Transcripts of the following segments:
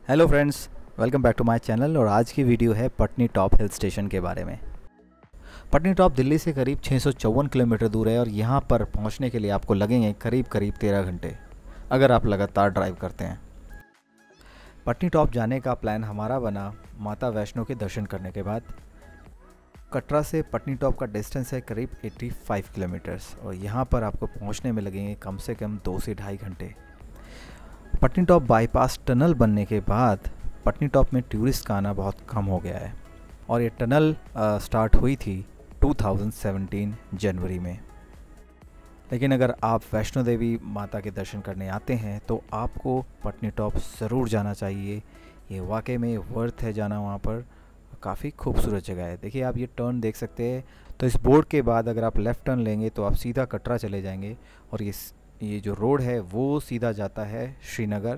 Hello friends, welcome back to my channel. और आज की वीडियो है पटनी टॉप हिल स्टेशन के बारे में। पटनी टॉप दिल्ली से करीब 654 किलोमीटर दूर है और यहाँ पर पहुँचने के लिए आपको लगेंगे करीब 13 घंटे अगर आप लगातार ड्राइव करते हैं। पटनी टॉप जाने का प्लान हमारा बना माता वैष्णो के दर्शन करने के बाद। कटरा से पटनी टॉप का डिस्टेंस है करीब 85 किलोमीटर्स और यहाँ पर आपको पहुँचने में लगेंगे कम से कम 2 से ढाई घंटे। पटनी टॉप बाईपास टनल बनने के बाद पटनी टॉप में टूरिस्ट का आना बहुत कम हो गया है और ये टनल स्टार्ट हुई थी 2017 जनवरी में। लेकिन अगर आप वैष्णो देवी माता के दर्शन करने आते हैं तो आपको पटनी टॉप ज़रूर जाना चाहिए। ये वाकई में वर्थ है जाना, वहाँ पर काफ़ी खूबसूरत जगह है। देखिए आप ये टर्न देख सकते हैं, तो इस बोर्ड के बाद अगर आप लेफ़्ट टर्न लेंगे तो आप सीधा कटरा चले जाएंगे और ये जो रोड है वो सीधा जाता है श्रीनगर।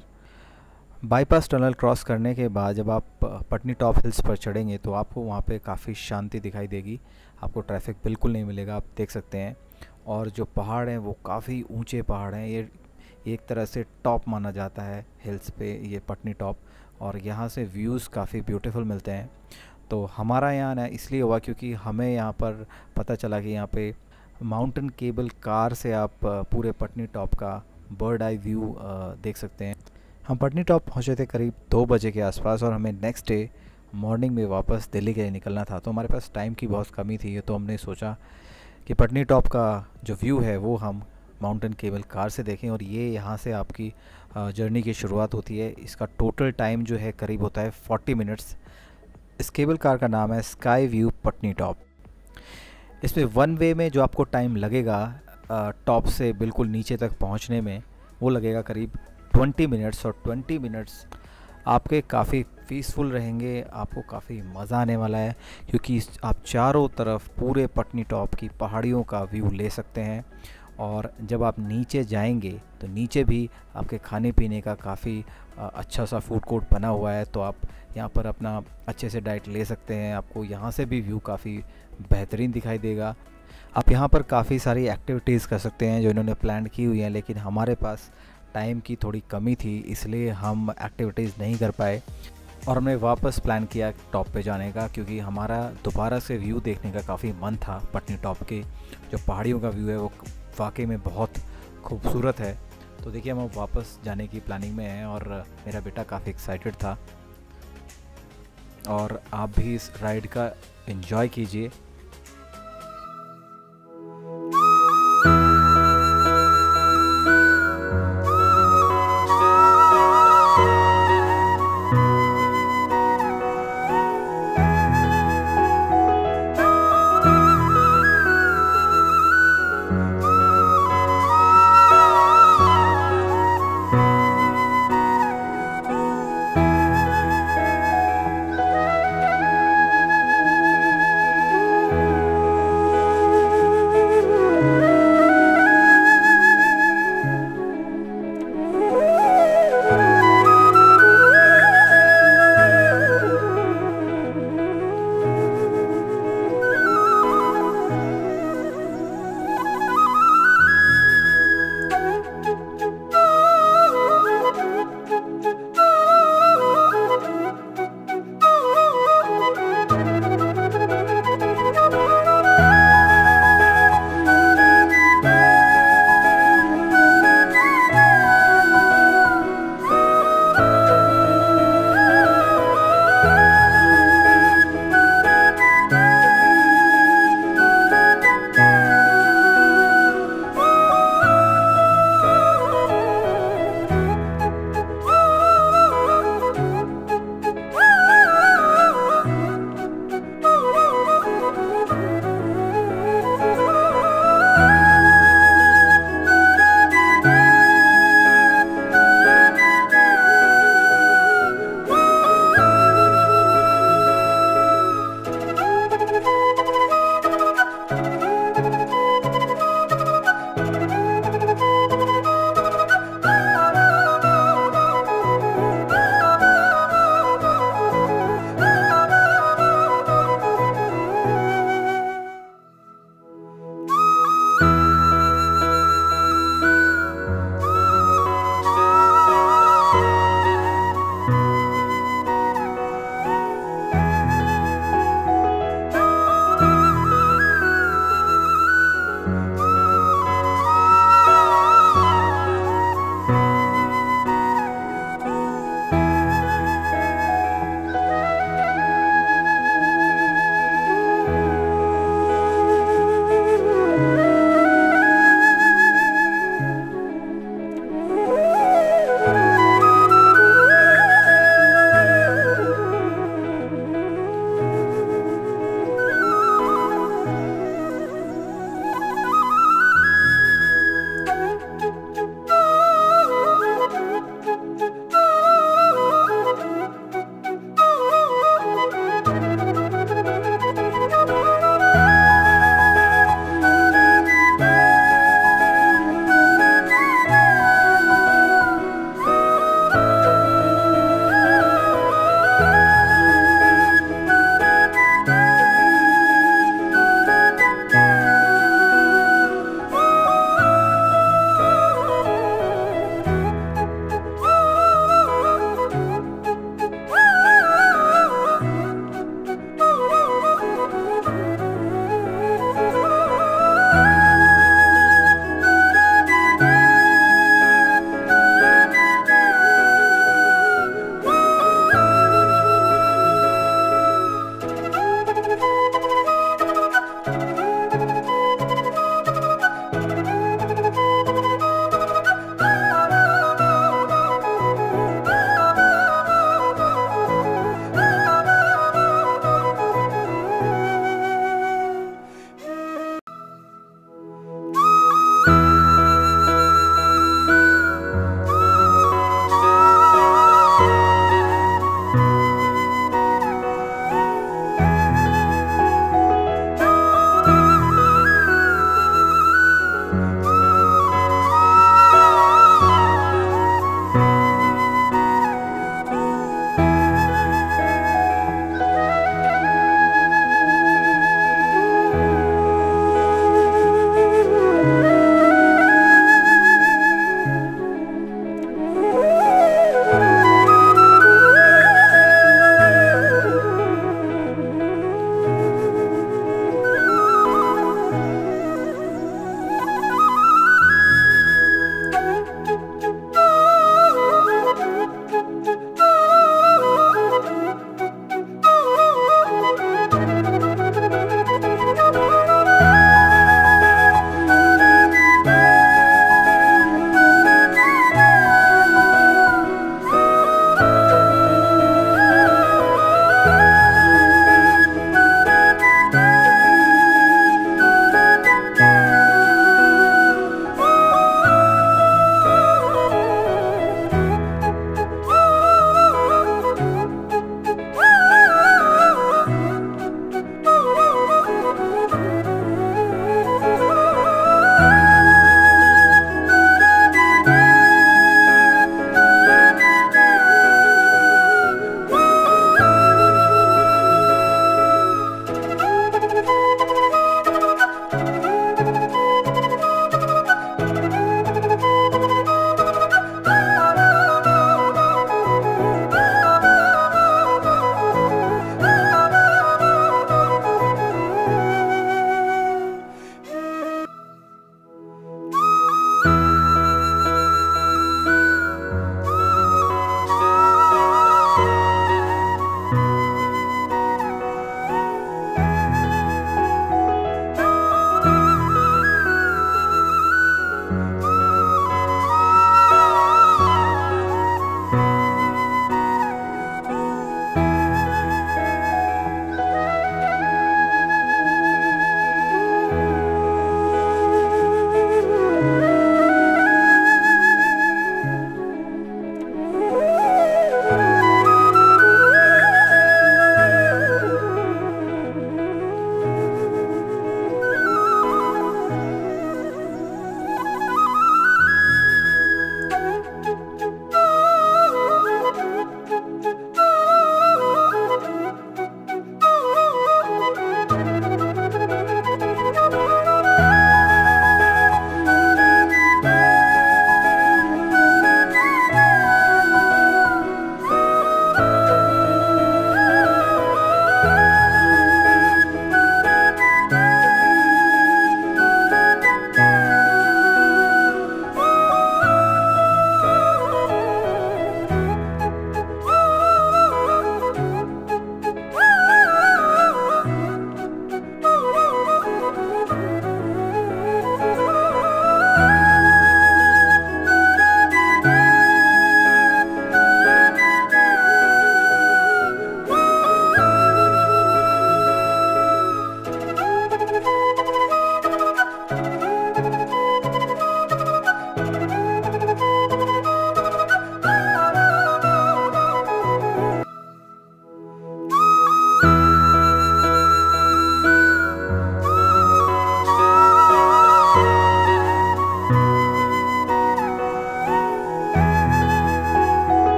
बाईपास टनल क्रॉस करने के बाद जब आप पटनी टॉप हिल्स पर चढ़ेंगे तो आपको वहाँ पे काफ़ी शांति दिखाई देगी, आपको ट्रैफिक बिल्कुल नहीं मिलेगा, आप देख सकते हैं। और जो पहाड़ हैं वो काफ़ी ऊंचे पहाड़ हैं, ये एक तरह से टॉप माना जाता है हिल्स पे ये पटनी टॉप, और यहाँ से व्यूज़ काफ़ी ब्यूटीफुल मिलते हैं। तो हमारा यहाँ ना इसलिए हुआ क्योंकि हमें यहाँ पर पता चला कि यहाँ पे माउंटेन केबल कार से आप पूरे पटनी टॉप का बर्ड आई व्यू देख सकते हैं। हम पटनी टॉप पहुँचे थे करीब 2 बजे के आसपास और हमें नेक्स्ट डे मॉर्निंग में वापस दिल्ली के लिए निकलना था, तो हमारे पास टाइम की बहुत कमी थी। तो हमने सोचा कि पटनी टॉप का जो व्यू है वो हम माउंटेन केबल कार से देखें और ये यहाँ से आपकी जर्नी की शुरुआत होती है। इसका टोटल टाइम जो है करीब होता है 40 मिनट्स। इस केबल कार का नाम है स्काई व्यू पटनी टॉप। इसमें वन वे में जो आपको टाइम लगेगा टॉप से बिल्कुल नीचे तक पहुंचने में वो लगेगा करीब 20 मिनट्स, और 20 मिनट्स आपके काफ़ी पीसफुल रहेंगे, आपको काफ़ी मज़ा आने वाला है क्योंकि आप चारों तरफ पूरे पटनी टॉप की पहाड़ियों का व्यू ले सकते हैं। और जब आप नीचे जाएंगे तो नीचे भी आपके खाने पीने का काफ़ी अच्छा सा फूड कोर्ट बना हुआ है, तो आप यहाँ पर अपना अच्छे से डाइट ले सकते हैं। आपको यहाँ से भी व्यू काफ़ी बेहतरीन दिखाई देगा। आप यहाँ पर काफ़ी सारी एक्टिविटीज़ कर सकते हैं जो इन्होंने प्लान की हुई हैं, लेकिन हमारे पास टाइम की थोड़ी कमी थी इसलिए हम एक्टिविटीज़ नहीं कर पाए और हमने वापस प्लान किया टॉप पे जाने का, क्योंकि हमारा दोबारा से व्यू देखने का काफ़ी मन था। पटनी टॉप के जो पहाड़ियों का व्यू है वो वाकई में बहुत खूबसूरत है। तो देखिए हम वापस जाने की प्लानिंग में हैं और मेरा बेटा काफ़ी एक्साइटेड था और आप भी इस राइड का एंजॉय कीजिए।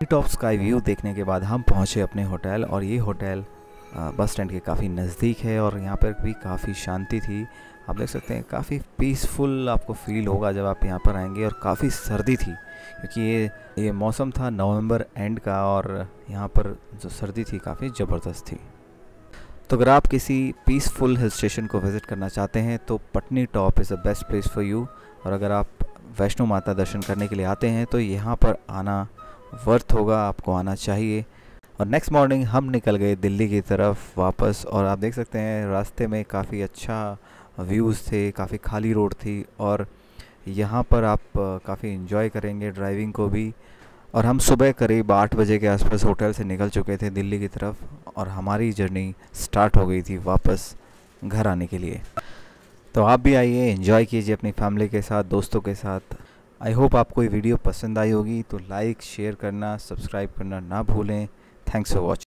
टॉप स्काई व्यू देखने के बाद हम पहुंचे अपने होटल, और ये होटल बस स्टैंड के काफ़ी नज़दीक है और यहाँ पर भी काफ़ी शांति थी। आप देख सकते हैं काफ़ी पीसफुल आपको फील होगा जब आप यहाँ पर आएंगे। और काफ़ी सर्दी थी क्योंकि ये मौसम था नवंबर एंड का, और यहाँ पर जो सर्दी थी काफ़ी ज़बरदस्त थी। तो अगर आप किसी पीसफुल हिल स्टेशन को विज़िट करना चाहते हैं तो Patnitop is the best place for you. और अगर आप वैष्णो माता दर्शन करने के लिए आते हैं तो यहाँ पर आना वर्थ होगा, आपको आना चाहिए। और नेक्स्ट मॉर्निंग हम निकल गए दिल्ली की तरफ वापस, और आप देख सकते हैं रास्ते में काफ़ी अच्छा व्यूज़ थे, काफ़ी खाली रोड थी, और यहाँ पर आप काफ़ी इन्जॉय करेंगे ड्राइविंग को भी। और हम सुबह करीब 8 बजे के आसपास होटल से निकल चुके थे दिल्ली की तरफ, और हमारी जर्नी स्टार्ट हो गई थी वापस घर आने के लिए। तो आप भी आइए, एंजॉय कीजिए अपनी फैमिली के साथ, दोस्तों के साथ। आई होप आपको ये वीडियो पसंद आई होगी, तो लाइक शेयर करना, सब्सक्राइब करना ना भूलें। Thanks for watching.